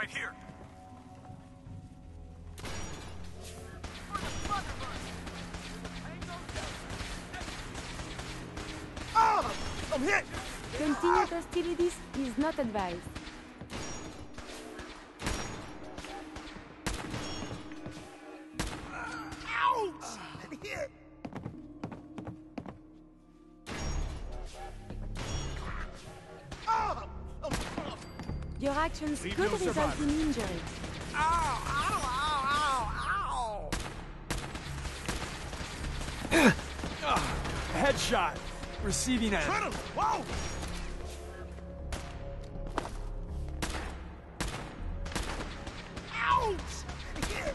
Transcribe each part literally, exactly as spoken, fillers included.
right here. Ah! I'm hit! Continued hostilities is not advised. Ouch! Here! Ah! Oh, oh. Your actions Leave could no result survivor. in injury. Ow! Ow! Ow! Ow! Ow! Headshot. Receiving end. Adrenaline! Whoa! Ouch! Here!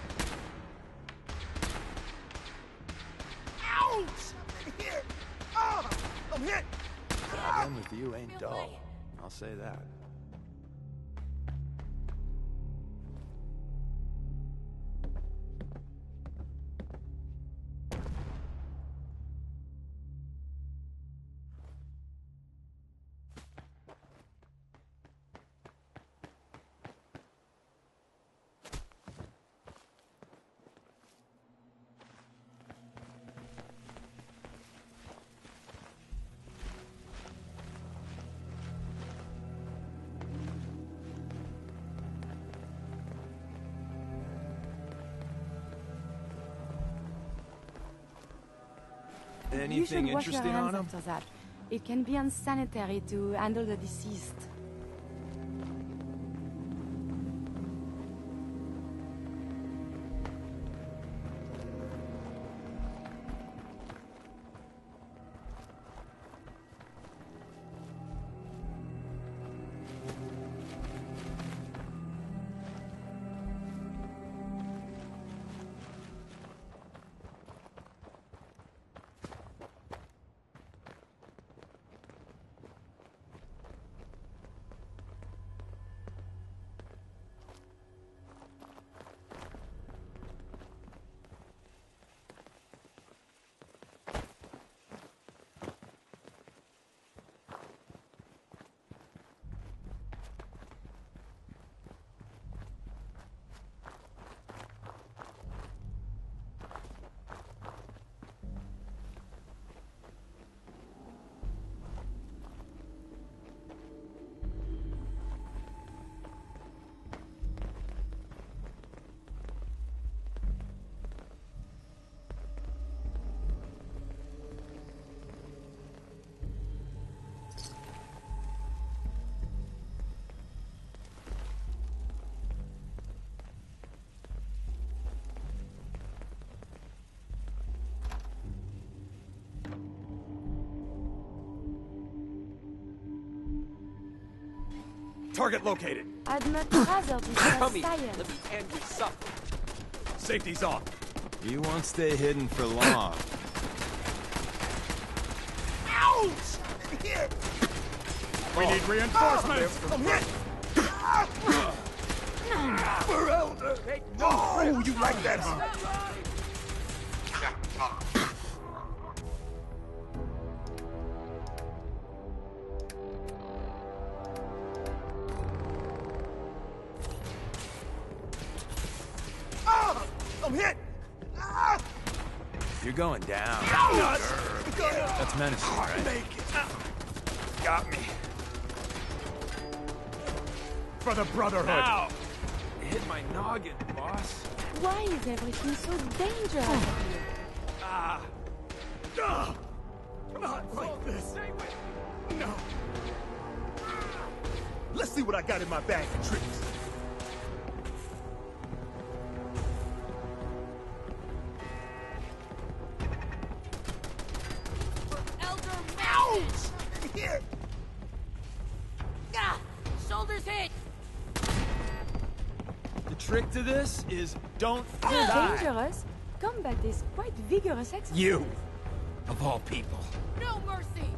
Ouch! Here! Ah! I'm hit! Traveling with you ain't dull. I'll say that. You should Anything wash your interesting hands on him? after that. It can be unsanitary to handle the deceased. Target located. I'd much rather be Come here. science. Let me end you something. Safety's off. You won't stay hidden for long. Ouch! Here! We need reinforcements. I'm hit! Ferelda! Oh, you like that, huh? Ah! I'm hit! Ah! You're going down. Nuts! That's menacing, right? Make it. Got me. For the Brotherhood. Ow! Hit my noggin, boss. Why is everything so dangerous here? Ah! Ah! Not like this. No. Let's see what I got in my bag of tricks. Elder Ouch! Here! Ah! Shoulders hit! The trick to this is don't So die. dangerous? Combat is quite vigorous exercise. You, of all people. No mercy!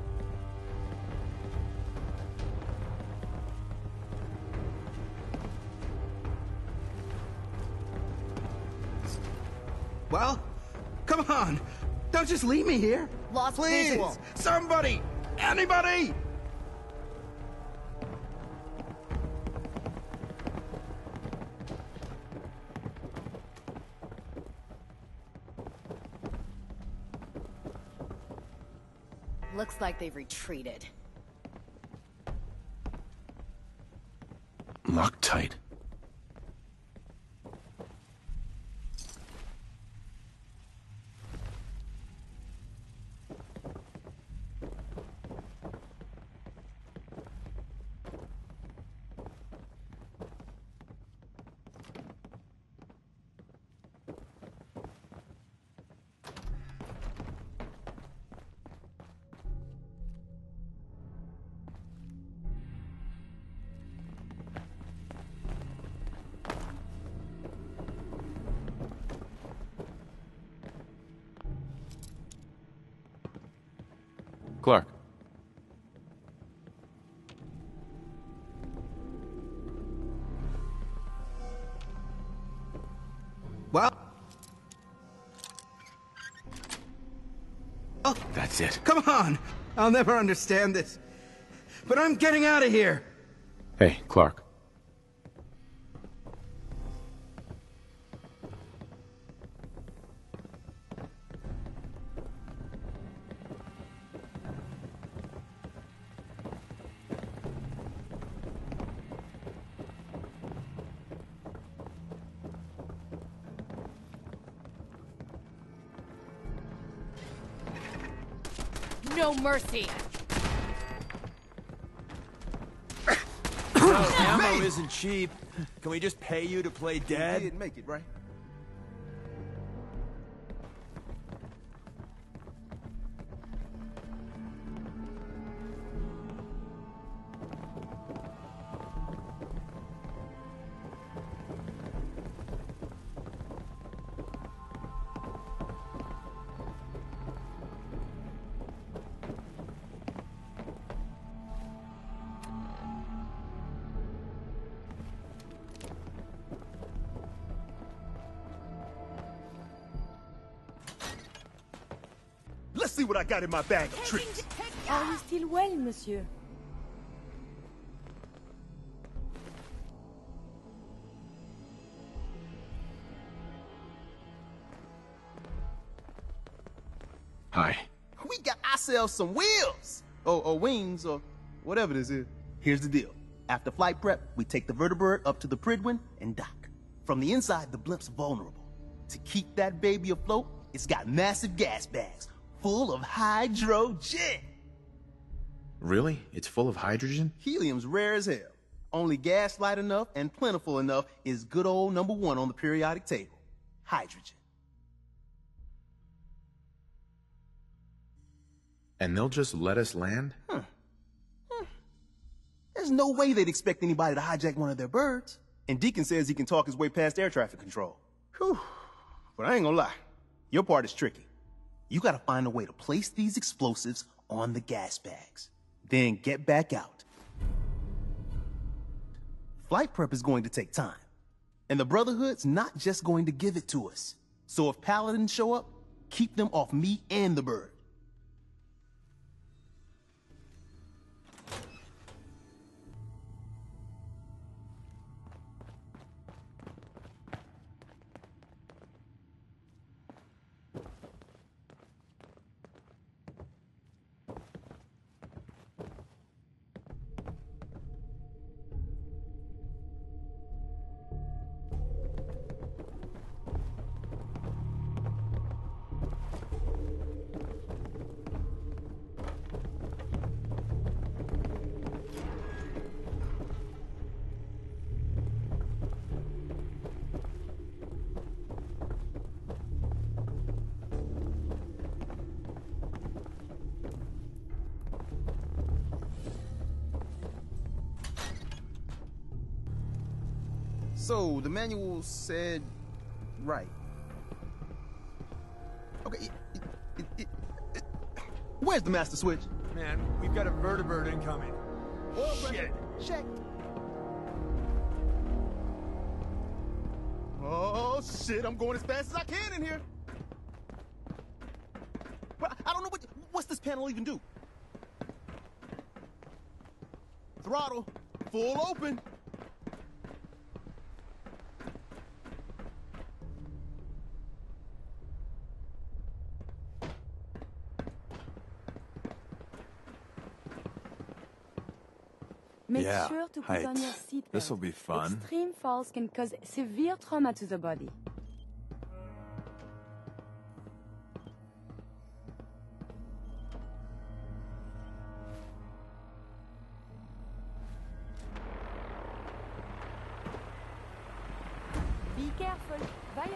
Well, come on. Don't just leave me here. Lost Please, visual. somebody, anybody. Looks like they've retreated. Loctite. Clark. Well... Oh, That's it. come on! I'll never understand this. But I'm getting out of here! Hey, Clark. No mercy! No, ammo isn't cheap. Can we just pay you to play You dead? didn't make it, right? Let's see what I got in my bag of tricks. Are you still well, monsieur? Hi. We got ourselves some wheels! Or, or wings, or whatever this is. Here's the deal. After flight prep, we take the vertibird up to the Pridwin and dock. From the inside, the blimp's vulnerable. To keep that baby afloat, it's got massive gas bags full of hydrogen. Really? It's full of hydrogen? Helium's rare as hell. Only gas light enough and plentiful enough is good old number one on the periodic table. Hydrogen. And they'll just let us land? Huh. Hmm. There's no way they'd expect anybody to hijack one of their birds. And Deacon says he can talk his way past air traffic control. Whew. But I ain't gonna lie. Your part is tricky. You gotta find a way to place these explosives on the gas bags. Then get back out. Flight prep is going to take time. And the Brotherhood's not just going to give it to us. So if Paladins show up, keep them off me and the bird. So, the manual said... right. Okay, it, it, it, it, where's the master switch? Man, we've got a vertibird incoming. Shit. Check. Oh, shit, I'm going as fast as I can in here. But I don't know what... what's this panel even do? Throttle. Full open. Make Yeah, sure to put heights. on your seatbelt. This'll be fun. Extreme falls can cause severe trauma to the body. Be careful. Vi-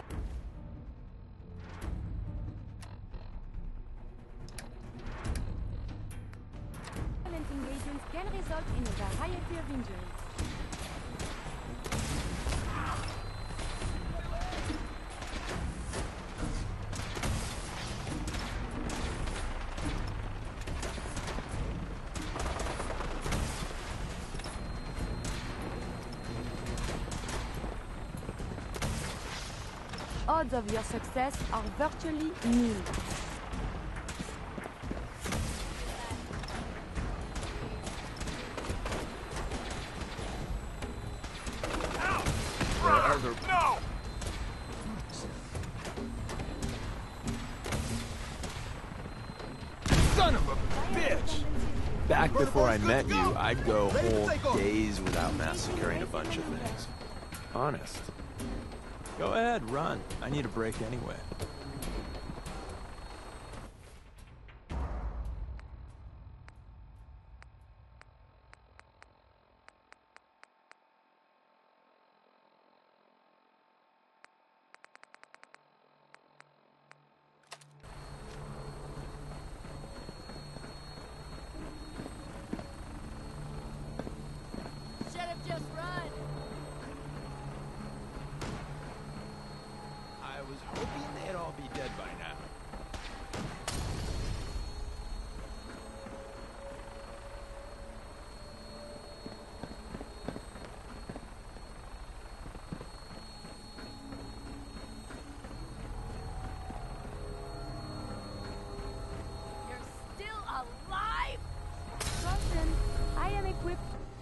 Violent engagements can result in a variety of injuries. Odds of your success are virtually nil. No! Son of a bitch! Back before I met you, I'd go whole days without massacring a bunch of things. Honest. Go ahead, run. I need a break anyway. Should have just run. I was hoping they'd all be dead by now. You're still alive? Caution, I am equipped.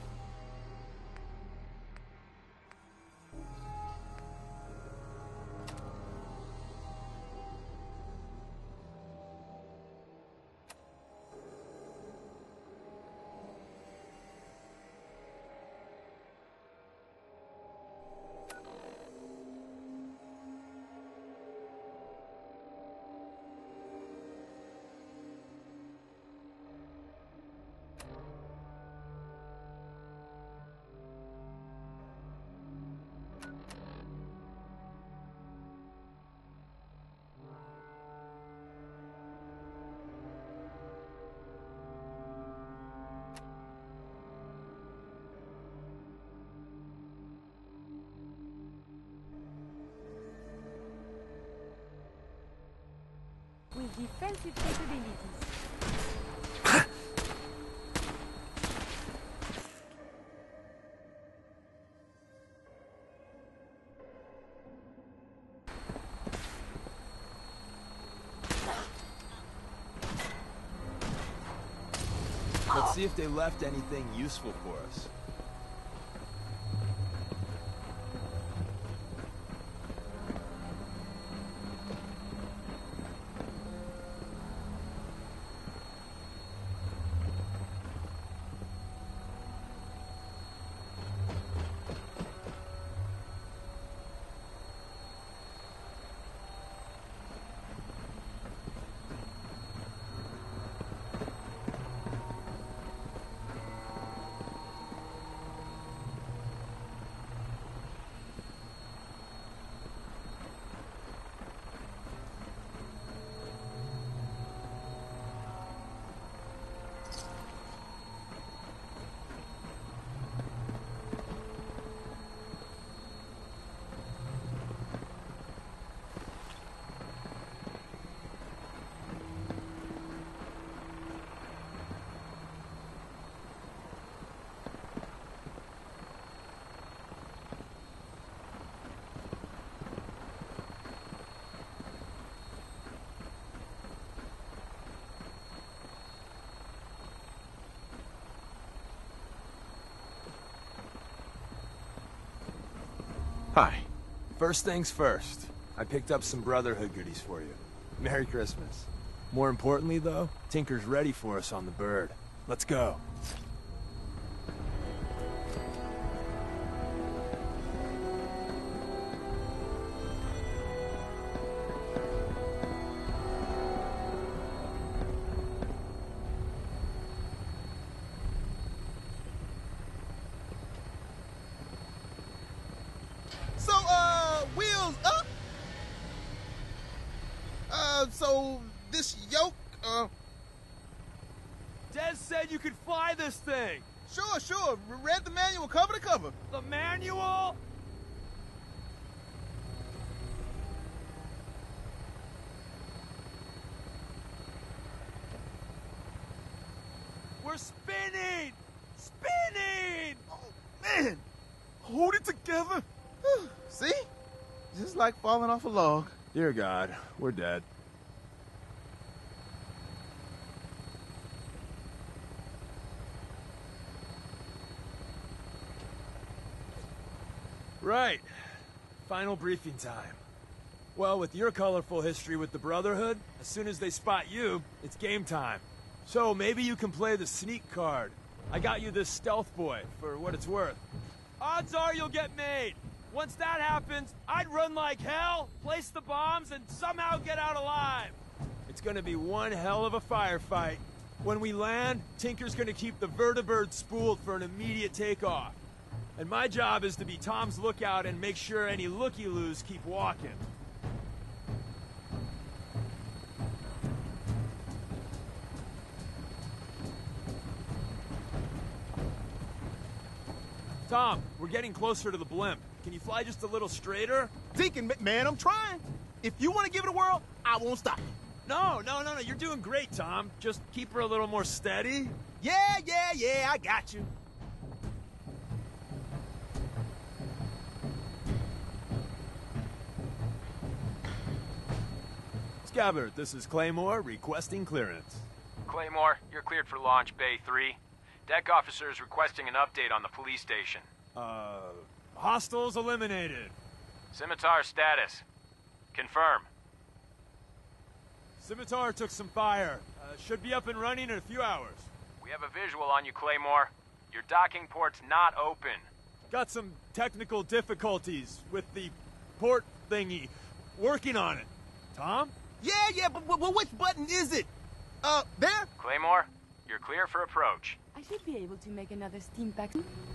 With defensive capabilities. Let's see if they left anything useful for us. Hi. First things first, I picked up some Brotherhood goodies for you. Merry Christmas. More importantly, though, Tinker's ready for us on the bird. Let's go. this yoke, uh... Des said you could fly this thing! Sure, sure. Read the manual cover to cover. The manual? We're spinning! Spinning! Oh, man! Hold it together. See? Just like falling off a log. Dear God, we're dead. Right. Final briefing time. Well, with your colorful history with the Brotherhood, as soon as they spot you, it's game time. So maybe you can play the sneak card. I got you this stealth boy, for what it's worth. Odds are you'll get made. Once that happens, I'd run like hell, place the bombs, and somehow get out alive. It's gonna be one hell of a firefight. When we land, Tinker's gonna keep the vertibird spooled for an immediate takeoff. And my job is to be Tom's lookout and make sure any looky-loos keep walking. Tom, we're getting closer to the blimp. Can you fly just a little straighter? Deacon, man, I'm trying. If you want to give it a whirl, I won't stop you. No, no, no, no, you're doing great, Tom. Just keep her a little more steady. Yeah, yeah, yeah, I got you. Scabbard, this is Claymore, requesting clearance. Claymore, you're cleared for launch Bay three. Deck officer is requesting an update on the police station. Uh, hostiles eliminated. Scimitar status. Confirm. Scimitar took some fire. Uh, should be up and running in a few hours. We have a visual on you, Claymore. Your docking port's not open. Got some technical difficulties with the port thingy. Working on it. Tom? Yeah, yeah, but, but, but which button is it? Uh, there? Claymore, you're clear for approach. I should be able to make another steam pack.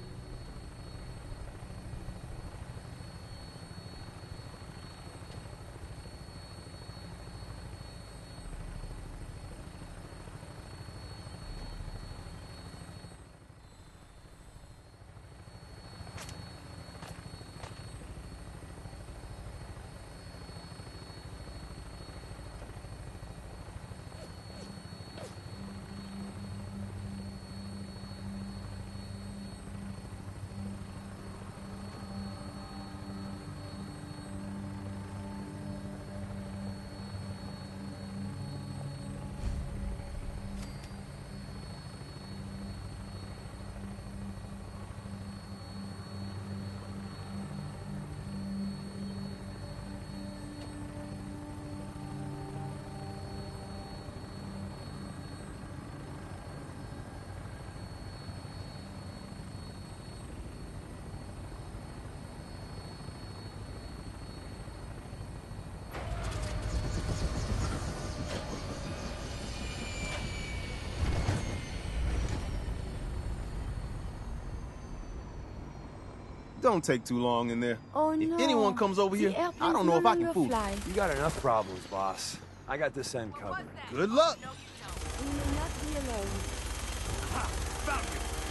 Don't take too long in there. Oh if no. anyone comes over The here, I airplane's don't know no if I can longer fool. fly. You got enough problems, boss. I got this end covered. Good luck. We may not be alone. Ha! Found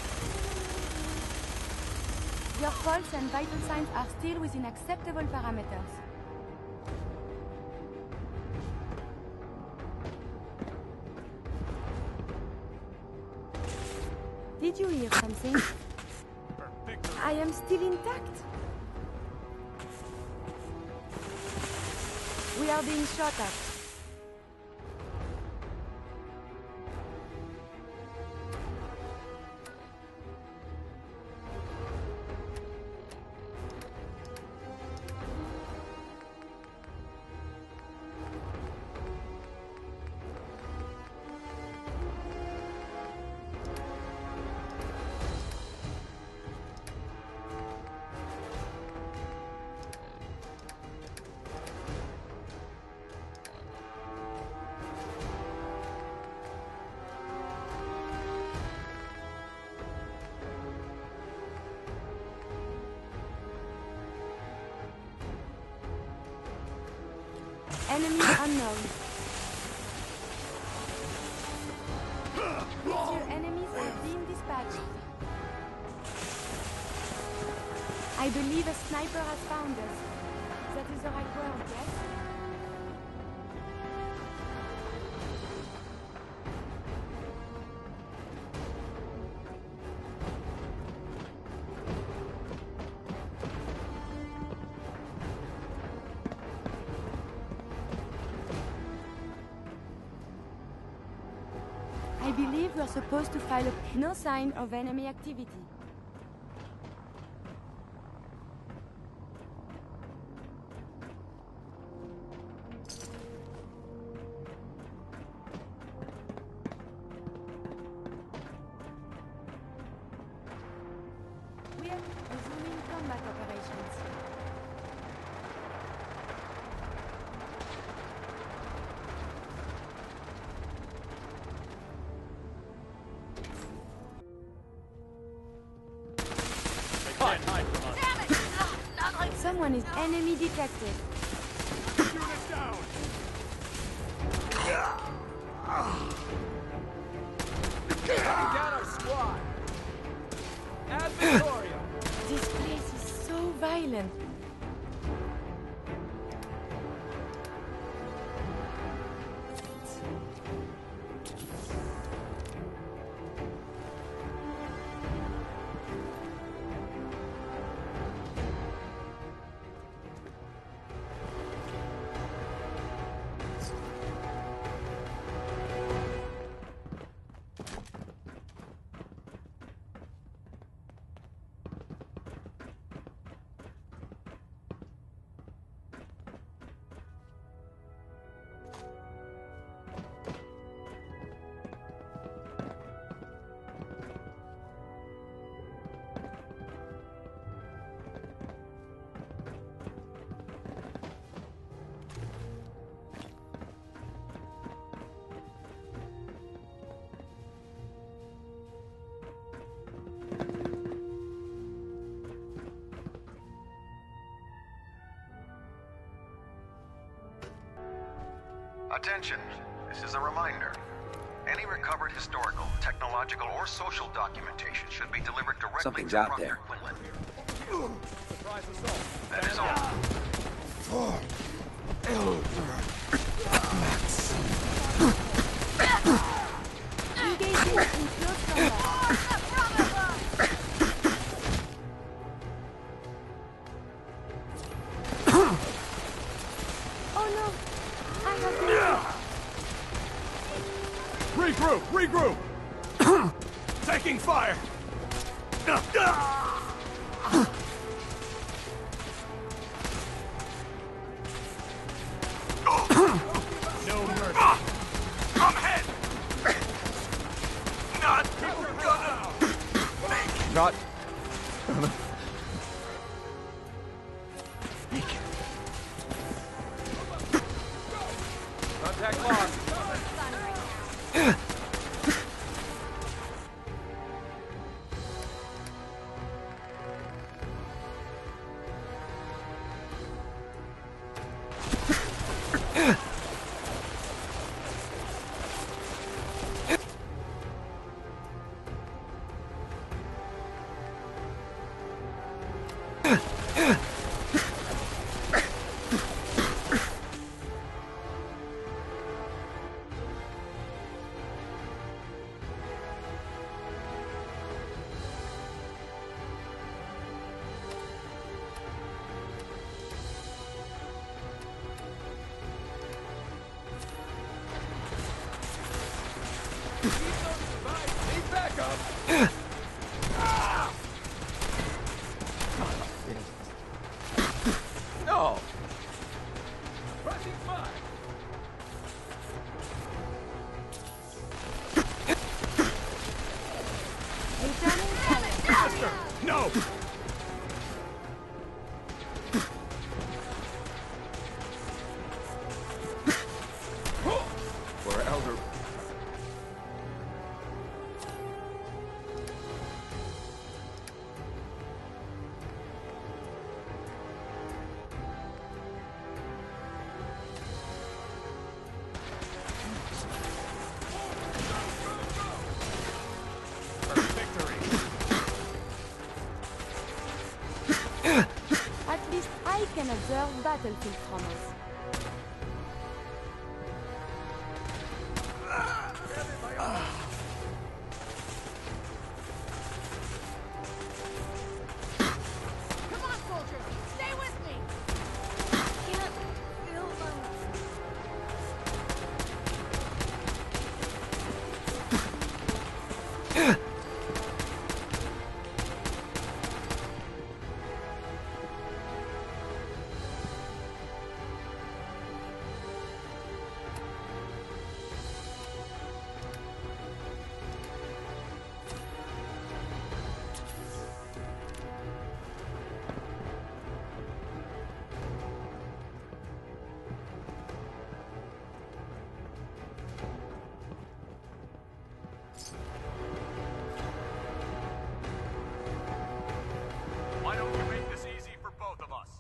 you! Your pulse and vital signs are still within acceptable parameters. Did you hear something? I am still intact. We are being shot at. Enemy unknown. I believe a sniper has found us. That is the right word, yes? I believe we're supposed to file a no sign of enemy activity. We are resuming combat operations. Someone is enemy detected. Unit down! Taking down our squad! Ad Victoria! This place is so violent. Attention, this is a reminder. Any recovered historical, technological, or social documentation should be delivered directly Something's to out Proctor there. Quinlan. That is all. Engaging in close combat. Oh no! I have been... Regroup! Regroup! Taking fire! No mercy. I'm hit! Not gonna make Not. Contact lost. Need backup. No. Pressing fire. Returning fire. Master, no. For Elder. can observe battlefield traumas. Come on, soldiers! Stay with me! I can't feel them. Why don't you make this easy for both of us?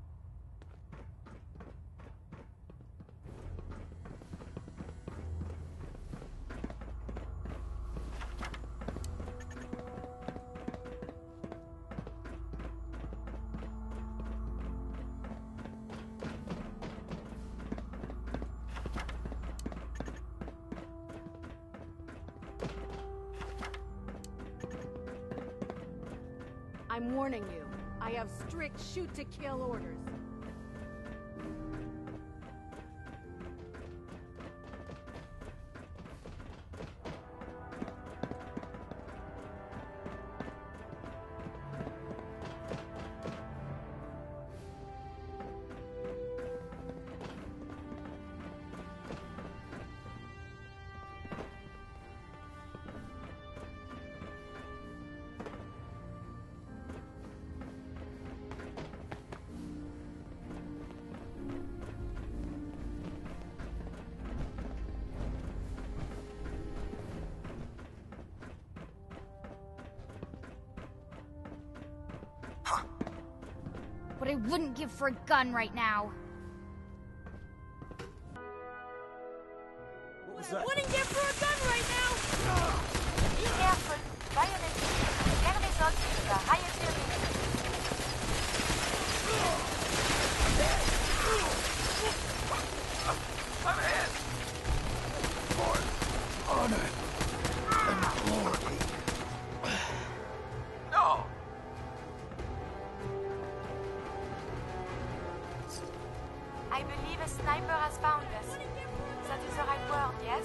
I'm warning you. I have strict shoot-to-kill orders. What I wouldn't give for a gun right now. What was that? Wouldn't give for a gun right now! Be careful. Violence can result in the highest level. I'm ahead! For honor and glory. No! I believe a sniper has found us. That is the right word, yes?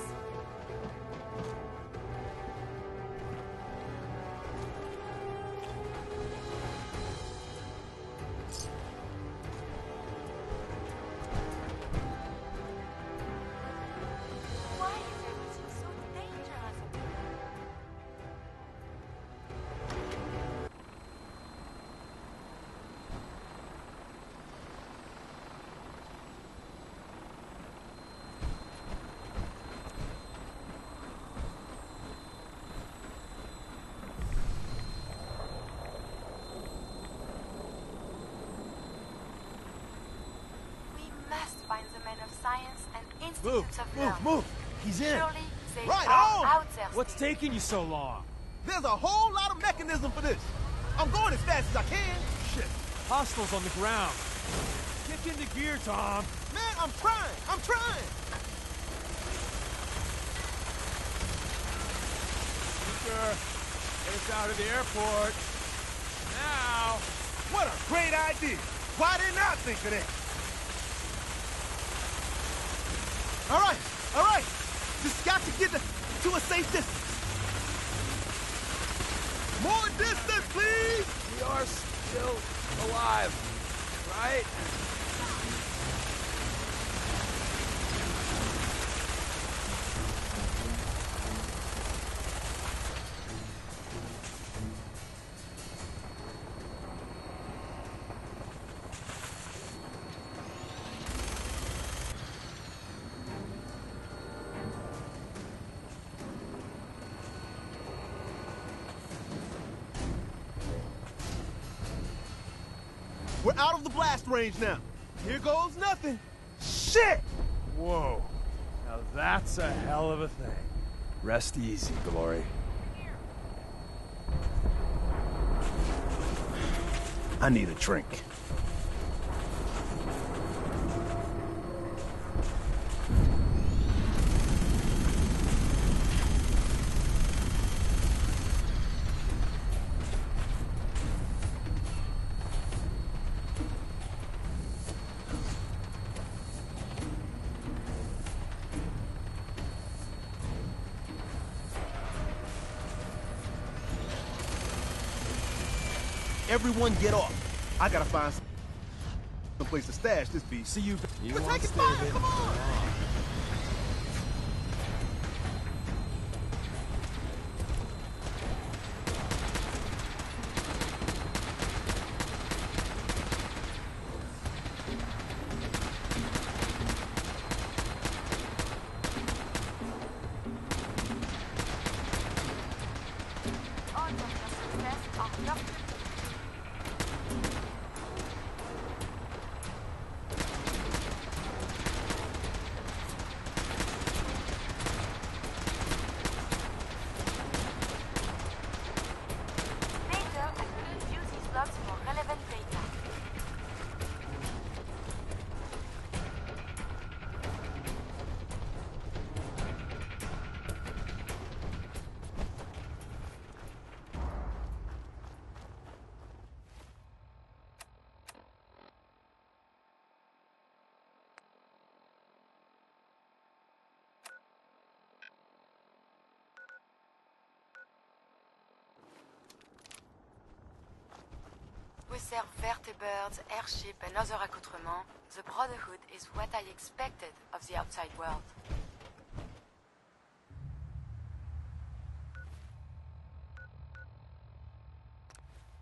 Why is everything so dangerous? Find the men of science and institutes of Move, learning. move! He's in! Surely they Right are on! out there. What's taking you so long? There's a whole lot of mechanism for this. I'm going as fast as I can. Shit. Hostiles on the ground. Kick into gear, Tom. Man, I'm trying. I'm trying. Sure. Get us out of the airport. Now. What a great idea. Why didn't I think of that? All right, all right. Just got to get to, to a safe distance. More distance, please. We are still alive, right? We're out of the blast range now. Here goes nothing. Shit! Whoa. Now that's a hell of a thing. Rest easy, Glory. I need a drink. Everyone get off. I gotta find some place to stash this beast. See you. You We're want to taking stay fire, hidden come for on! long. We serve vertebrates, airship, and other accoutrements. The Brotherhood is what I expected of the outside world.